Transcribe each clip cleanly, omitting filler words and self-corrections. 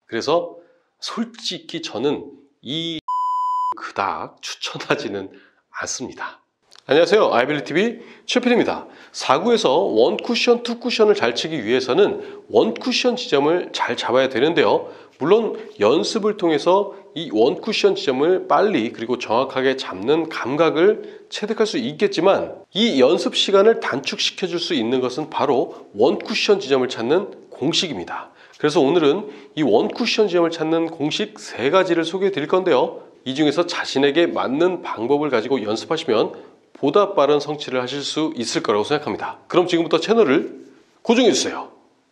그래서 솔직히 저는 이 그닥 추천하지는 않습니다. 안녕하세요. 아이빌리TV 최필입니다. 4구에서 원 쿠션, 투 쿠션을 잘 치기 위해서는 원 쿠션 지점을 잘 잡아야 되는데요. 물론 연습을 통해서 이 원 쿠션 지점을 빨리 그리고 정확하게 잡는 감각을 체득할 수 있겠지만 이 연습 시간을 단축시켜 줄 수 있는 것은 바로 원 쿠션 지점을 찾는 공식입니다. 그래서 오늘은 이 원 쿠션 지점을 찾는 공식 3가지를 소개해 드릴 건데요. 이 중에서 자신에게 맞는 방법을 가지고 연습하시면 보다 빠른 성취를 하실 수 있을 거라고 생각합니다. 그럼 지금부터 채널을 고정해 주세요.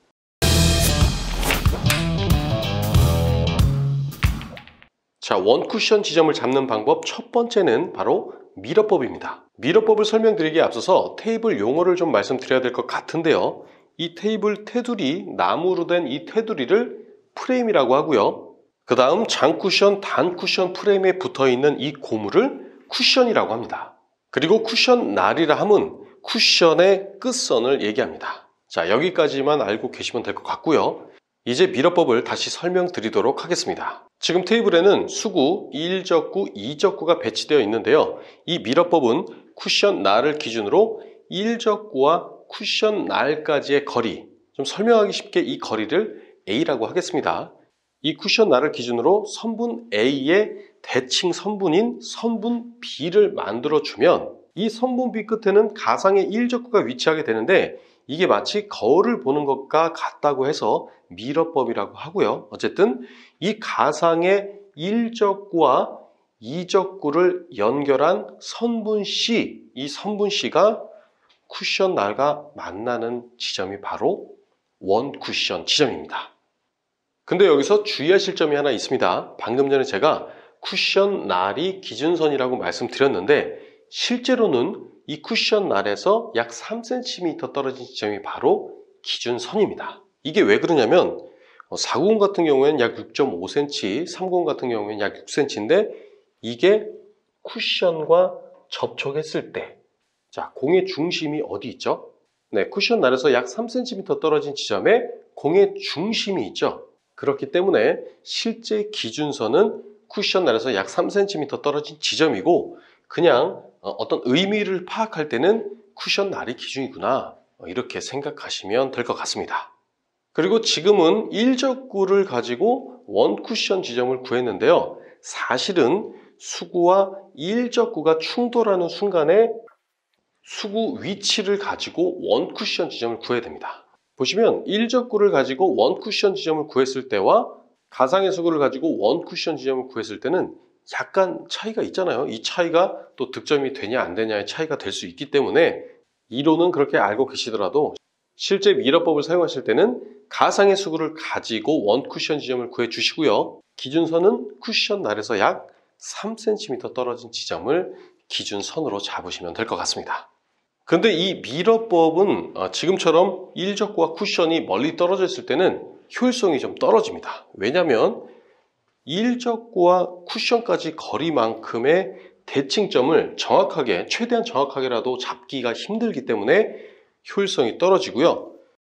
자, 원 쿠션 지점을 잡는 방법 첫 번째는 바로 미러법입니다. 미러법을 설명드리기에 앞서서 테이블 용어를 좀 말씀드려야 될 것 같은데요. 이 테이블 테두리, 나무로 된 이 테두리를 프레임이라고 하고요. 그 다음 장쿠션, 단쿠션 프레임에 붙어있는 이 고무를 쿠션이라고 합니다. 그리고 쿠션 날이라 함은 쿠션의 끝선을 얘기합니다. 자, 여기까지만 알고 계시면 될 것 같고요. 이제 미러법을 다시 설명드리도록 하겠습니다. 지금 테이블에는 수구, 1적구, 2적구가 배치되어 있는데요. 이 미러법은 쿠션 날을 기준으로 1적구와 쿠션 날까지의 거리, 좀 설명하기 쉽게 이 거리를 A라고 하겠습니다. 이 쿠션 날을 기준으로 선분 A의 대칭 선분인 선분 B를 만들어주면 이 선분 B 끝에는 가상의 1적구가 위치하게 되는데 이게 마치 거울을 보는 것과 같다고 해서 미러법이라고 하고요. 어쨌든 이 가상의 1적구와 2적구를 연결한 선분 C, 이 선분 C가 쿠션 날과 만나는 지점이 바로 원 쿠션 지점입니다. 근데 여기서 주의하실 점이 하나 있습니다. 방금 전에 제가 쿠션 날이 기준선이라고 말씀드렸는데 실제로는 이 쿠션 날에서 약 3cm 떨어진 지점이 바로 기준선입니다. 이게 왜 그러냐면 490 같은 경우에는 약 6.5cm, 390 같은 경우에는 약 6cm인데 이게 쿠션과 접촉했을 때, 자, 공의 중심이 어디 있죠? 네, 쿠션 날에서 약 3cm 떨어진 지점에 공의 중심이 있죠. 그렇기 때문에 실제 기준선은 쿠션 날에서 약 3cm 떨어진 지점이고 그냥 어떤 의미를 파악할 때는 쿠션 날이 기준이구나 이렇게 생각하시면 될 것 같습니다. 그리고 지금은 1적구를 가지고 원 쿠션 지점을 구했는데요. 사실은 수구와 1적구가 충돌하는 순간에 수구 위치를 가지고 원 쿠션 지점을 구해야 됩니다. 보시면 1적구를 가지고 원 쿠션 지점을 구했을 때와 가상의 수구를 가지고 원 쿠션 지점을 구했을 때는 약간 차이가 있잖아요. 이 차이가 또 득점이 되냐 안 되냐의 차이가 될 수 있기 때문에 이론은 그렇게 알고 계시더라도 실제 미러법을 사용하실 때는 가상의 수구를 가지고 원 쿠션 지점을 구해 주시고요. 기준선은 쿠션 날에서 약 3cm 떨어진 지점을 기준선으로 잡으시면 될 것 같습니다. 근데 이 미러법은 지금처럼 1적구와 쿠션이 멀리 떨어져 있을 때는 효율성이 좀 떨어집니다. 왜냐하면 1적구와 쿠션까지 거리만큼의 대칭점을 정확하게, 최대한 정확하게라도 잡기가 힘들기 때문에 효율성이 떨어지고요.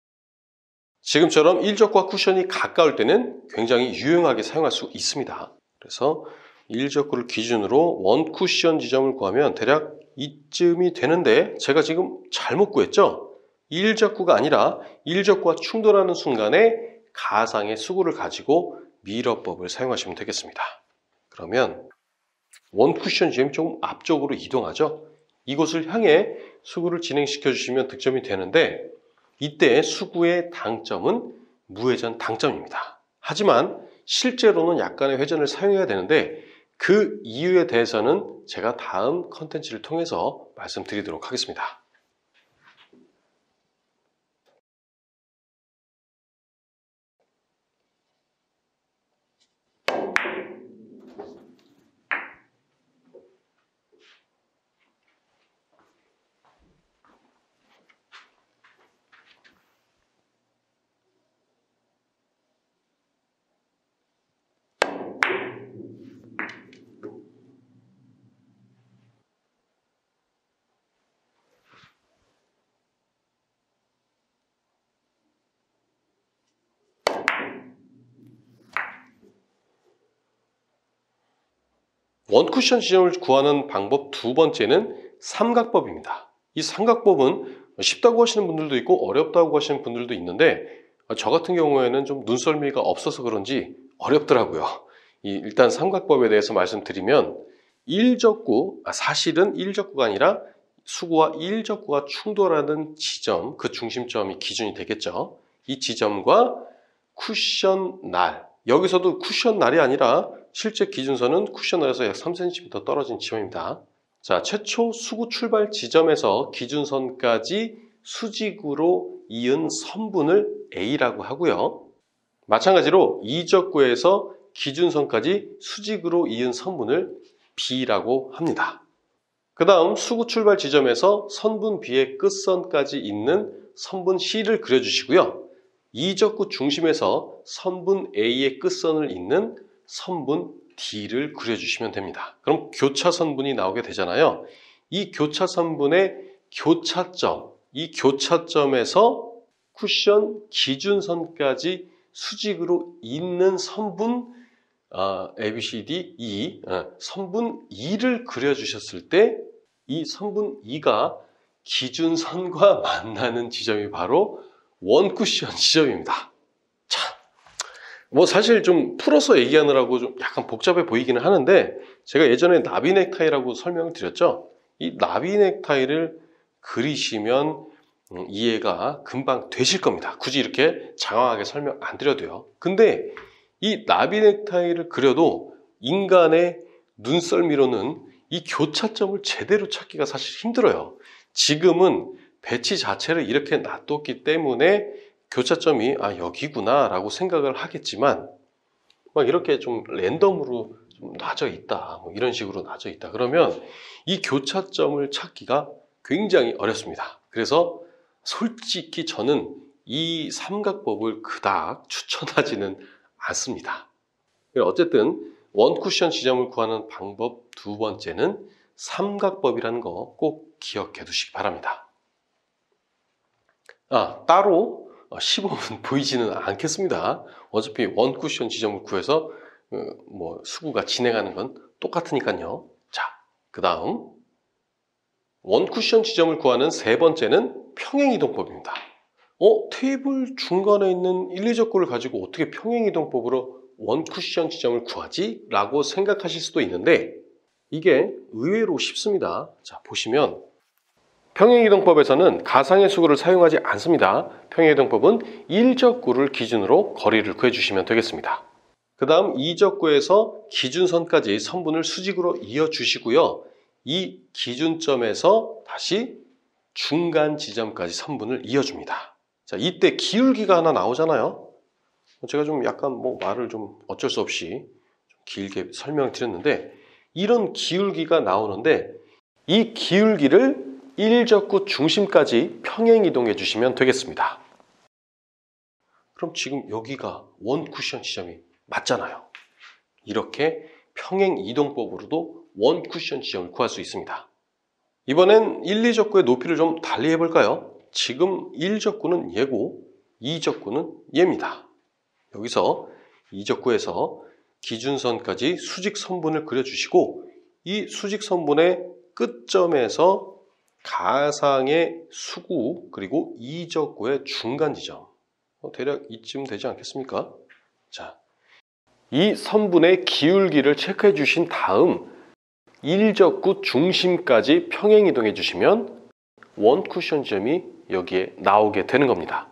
지금처럼 1적구와 쿠션이 가까울 때는 굉장히 유용하게 사용할 수 있습니다. 그래서 1적구를 기준으로 원 쿠션 지점을 구하면 대략 이쯤이 되는데 제가 지금 잘못 구했죠? 1적구가 아니라 1적구와 충돌하는 순간에 가상의 수구를 가지고 미러법을 사용하시면 되겠습니다. 그러면 원 쿠션 지점이 좀 앞쪽으로 이동하죠? 이곳을 향해 수구를 진행시켜 주시면 득점이 되는데 이때 수구의 당점은 무회전 당점입니다. 하지만 실제로는 약간의 회전을 사용해야 되는데 그 이유에 대해서는 제가 다음 컨텐츠를 통해서 말씀드리도록 하겠습니다. 원쿠션 지점을 구하는 방법 두 번째는 삼각법입니다. 이 삼각법은 쉽다고 하시는 분들도 있고 어렵다고 하시는 분들도 있는데 저 같은 경우에는 좀 눈썰미가 없어서 그런지 어렵더라고요. 일단 삼각법에 대해서 말씀드리면 사실은 일적구가 아니라 수구와 일적구가 충돌하는 지점, 그 중심점이 기준이 되겠죠. 이 지점과 쿠션 날, 여기서도 쿠션 날이 아니라 실제 기준선은 쿠션 날에서 약 3cm 떨어진 지점입니다. 자, 최초 수구 출발 지점에서 기준선까지 수직으로 이은 선분을 A라고 하고요. 마찬가지로 이적구에서 기준선까지 수직으로 이은 선분을 B라고 합니다. 그 다음 수구 출발 지점에서 선분 B의 끝선까지 있는 선분 C를 그려주시고요. 이적구 중심에서 선분 A의 끝선을 잇는 선분 D를 그려주시면 됩니다. 그럼 교차선분이 나오게 되잖아요. 이 교차선분의 교차점, 이 교차점에서 쿠션 기준선까지 수직으로 잇는 선분 A, B, C, D, E, 선분 E를 그려주셨을 때 이 선분 E가 기준선과 만나는 지점이 바로 원쿠션 지점입니다. 자, 사실 좀 풀어서 얘기하느라고 좀 약간 복잡해 보이기는 하는데 제가 예전에 나비 넥타이라고 설명을 드렸죠. 이 나비 넥타이를 그리시면 이해가 금방 되실 겁니다. 굳이 이렇게 장황하게 설명 안 드려도요. 근데 이 나비 넥타이를 그려도 인간의 눈썰미로는 이 교차점을 제대로 찾기가 사실 힘들어요. 지금은 배치 자체를 이렇게 놔뒀기 때문에 교차점이 여기구나 라고 생각을 하겠지만 막 이렇게 좀 랜덤으로 좀 놔져 있다, 이런 식으로 놔져 있다 그러면 이 교차점을 찾기가 굉장히 어렵습니다. 그래서 솔직히 저는 이 삼각법을 그닥 추천하지는 않습니다. 어쨌든 원쿠션 지점을 구하는 방법 두 번째는 삼각법이라는 거 꼭 기억해 두시기 바랍니다. 따로 시범은 보이지는 않겠습니다. 어차피 원쿠션 지점을 구해서 수구가 진행하는 건 똑같으니까요. 자, 그 다음 원쿠션 지점을 구하는 세 번째는 평행이동법입니다. 테이블 중간에 있는 1, 2적구를 가지고 어떻게 평행이동법으로 원쿠션 지점을 구하지? 라고 생각하실 수도 있는데 이게 의외로 쉽습니다. 자, 보시면 평행이동법에서는 가상의 수구를 사용하지 않습니다. 평행이동법은 1적구를 기준으로 거리를 구해주시면 되겠습니다. 그 다음 2적구에서 기준선까지 선분을 수직으로 이어주시고요. 이 기준점에서 다시 중간 지점까지 선분을 이어줍니다. 자, 이때 기울기가 하나 나오잖아요. 제가 좀 약간 말을 좀 어쩔 수 없이 좀 길게 설명을 드렸는데 이런 기울기가 나오는데 이 기울기를 1적구 중심까지 평행 이동해 주시면 되겠습니다. 그럼 지금 여기가 원쿠션 지점이 맞잖아요. 이렇게 평행 이동법으로도 원쿠션 지점을 구할 수 있습니다. 이번엔 1, 2적구의 높이를 좀 달리 해볼까요? 지금 1적구는 얘고 2적구는 얘입니다. 여기서 2적구에서 기준선까지 수직선분을 그려주시고 이 수직선분의 끝점에서 가상의 수구 그리고 2적구의 중간 지점 대략 이쯤 되지 않겠습니까? 자, 이 선분의 기울기를 체크해 주신 다음 1적구 중심까지 평행 이동해 주시면 원쿠션 지점이 여기에 나오게 되는 겁니다.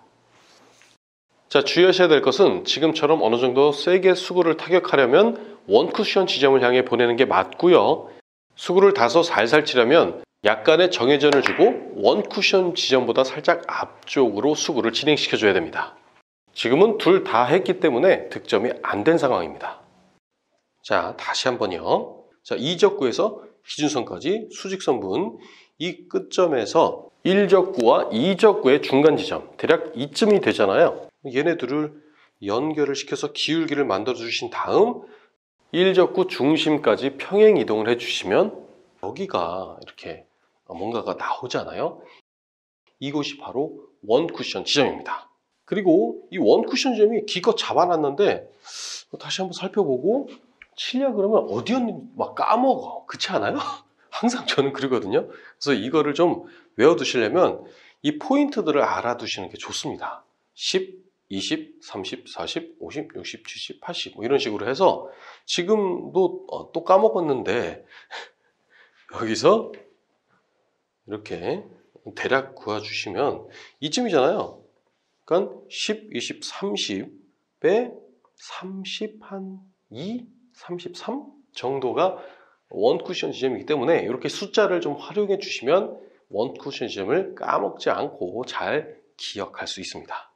자, 주의하셔야 될 것은 지금처럼 어느 정도 세게 수구를 타격하려면 원쿠션 지점을 향해 보내는 게 맞고요. 수구를 다소 살살 치려면 약간의 정회전을 주고 원쿠션 지점보다 살짝 앞쪽으로 수구를 진행시켜 줘야 됩니다. 지금은 둘 다 했기 때문에 득점이 안 된 상황입니다. 자, 다시 한번요. 자, 2적구에서 기준선까지 수직선분 이 끝점에서 1적구와 2적구의 중간 지점 대략 이쯤이 되잖아요. 얘네들을 연결을 시켜서 기울기를 만들어 주신 다음 1적구 중심까지 평행 이동을 해주시면 여기가 이렇게 뭔가가 나오잖아요. 이곳이 바로 원쿠션 지점입니다. 그리고 이 원쿠션 지점이 기껏 잡아놨는데 다시 한번 살펴보고 치려 그러면 어디였는지 막 까먹어. 그렇지 않아요? 항상 저는 그러거든요. 그래서 이거를 좀 외워두시려면 이 포인트들을 알아두시는 게 좋습니다. 10, 20, 30, 40, 50, 60, 70, 80 뭐 이런 식으로 해서 지금도 또 까먹었는데 여기서 이렇게 대략 구해주시면 이쯤이잖아요. 그러니까 10, 20, 30에 30 한 2, 33 정도가 원 쿠션 지점이기 때문에 이렇게 숫자를 좀 활용해 주시면 원 쿠션 지점을 까먹지 않고 잘 기억할 수 있습니다.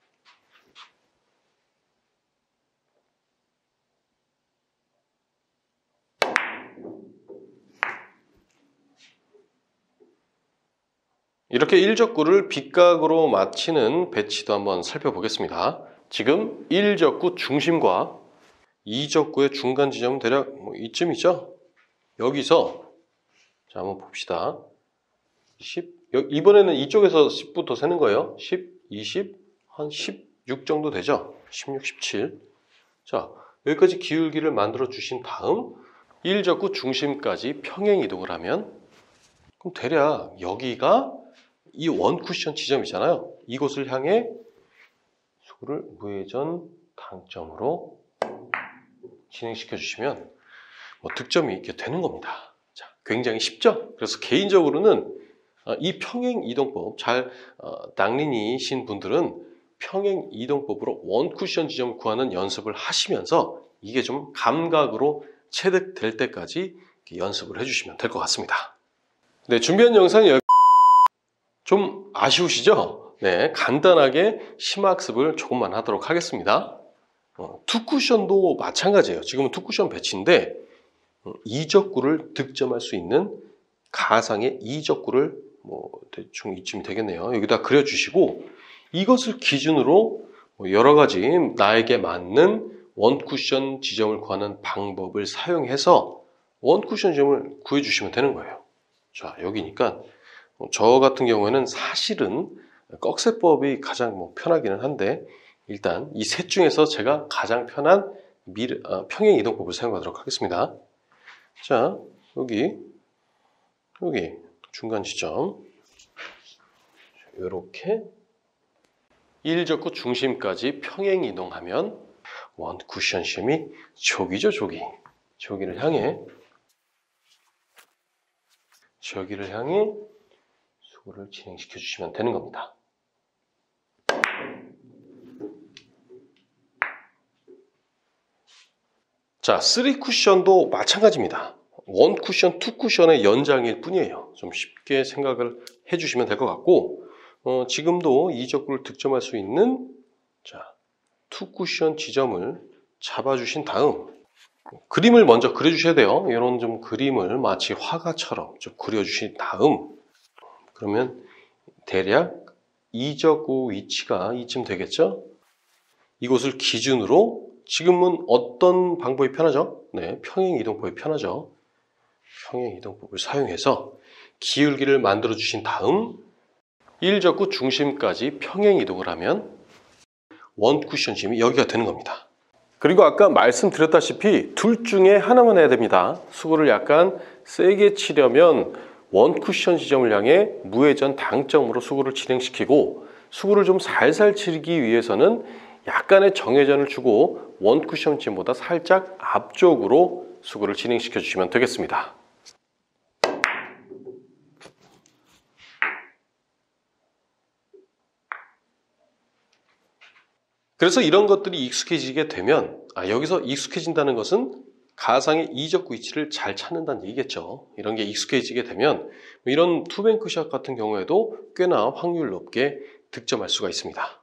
이렇게 1적구를 빗각으로 맞히는 배치도 한번 살펴보겠습니다. 지금 1적구 중심과 2적구의 중간 지점은 대략 이쯤이죠? 여기서 자 한번 봅시다. 10, 이번에는 이쪽에서 10부터 세는 거예요. 10, 20, 한 16 정도 되죠? 16, 17. 자, 여기까지 기울기를 만들어 주신 다음 1적구 중심까지 평행 이동을 하면 그럼 대략 여기가 이 원 쿠션 지점이잖아요. 이곳을 향해 수구를 무회전 당점으로 진행시켜 주시면 득점이 있게 되는 겁니다. 자, 굉장히 쉽죠? 그래서 개인적으로는 이 평행 이동법 잘 낭린이신 분들은 평행 이동법으로 원 쿠션 지점을 구하는 연습을 하시면서 이게 좀 감각으로 체득될 때까지 연습을 해주시면 될 것 같습니다. 네, 준비한 영상이 여기 좀 아쉬우시죠? 네, 간단하게 심학습을 조금만 하도록 하겠습니다. 투 쿠션도 마찬가지예요. 지금은 투 쿠션 배치인데 2적구를 득점할 수 있는 가상의 2적구를 대충 이쯤이 되겠네요. 여기다 그려주시고 이것을 기준으로 여러 가지 나에게 맞는 원 쿠션 지점을 구하는 방법을 사용해서 원 쿠션 지점을 구해주시면 되는 거예요. 자, 여기니까 저 같은 경우에는 사실은 꺽쇠법이 가장 편하기는 한데 일단 이 셋 중에서 제가 가장 편한 평행 이동법을 사용하도록 하겠습니다. 자, 여기 중간 지점 이렇게 1적구 중심까지 평행 이동하면 원 쿠션 시험이 저기죠, 저기를 향해 수구를 진행시켜 주시면 되는 겁니다. 자, 3 쿠션도 마찬가지입니다. 1 쿠션, 2 쿠션의 연장일 뿐이에요. 좀 쉽게 생각을 해주시면 될 것 같고 지금도 2적구를 득점할 수 있는 자, 2 쿠션 지점을 잡아주신 다음 그림을 먼저 그려주셔야 돼요. 이런 좀 그림을 마치 화가처럼 좀 그려주신 다음 그러면 대략 2적구 위치가 이쯤 되겠죠? 이곳을 기준으로 지금은 어떤 방법이 편하죠? 네, 평행 이동법이 편하죠. 평행 이동법을 사용해서 기울기를 만들어 주신 다음 1적구 중심까지 평행 이동을 하면 원 쿠션 지점이 여기가 되는 겁니다. 그리고 아까 말씀드렸다시피 둘 중에 하나만 해야 됩니다. 수구를 약간 세게 치려면 원 쿠션 지점을 향해 무회전 당점으로 수구를 진행시키고 수구를 좀 살살 치기 위해서는 약간의 정회전을 주고 원 쿠션 지점보다 살짝 앞쪽으로 수구를 진행시켜 주시면 되겠습니다. 그래서 이런 것들이 익숙해지게 되면 여기서 익숙해진다는 것은 가상의 2적구 위치를 잘 찾는다는 얘기겠죠. 이런 게 익숙해지게 되면 이런 투뱅크샷 같은 경우에도 꽤나 확률 높게 득점할 수가 있습니다.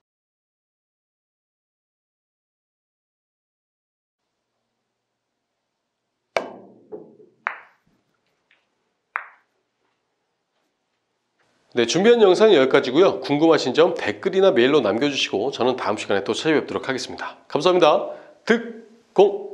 네, 준비한 영상은 여기까지고요. 궁금하신 점 댓글이나 메일로 남겨주시고 저는 다음 시간에 또 찾아뵙도록 하겠습니다. 감사합니다. 득공!